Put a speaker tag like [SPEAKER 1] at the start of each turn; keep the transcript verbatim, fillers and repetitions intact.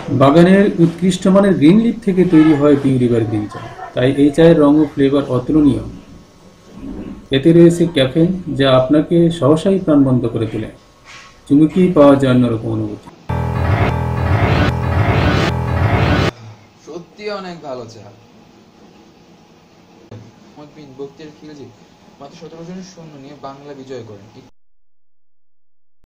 [SPEAKER 1] বাগানের উৎকৃষ্ট মানের গ্রিন লিফ থেকে তৈরি হয় পিউ রিভার গ্রিন চা। তাই এই চায়ের রং ও ফ্লেভার অতুলনীয়। এতে রয়েছে ক্যাফেইন, যা আপনাকে সহসাই প্রাণবন্ত করে তোলে। চুমুকিয়ে পাওয়া যায় অন্যরকম অনুভূতি।
[SPEAKER 2] সত্যি অনেক ভালো চা। বক্তিয়ার খিলজি মাত্র সতেরো জনের সৈন্য নিয়ে বাংলা বিজয় করেন।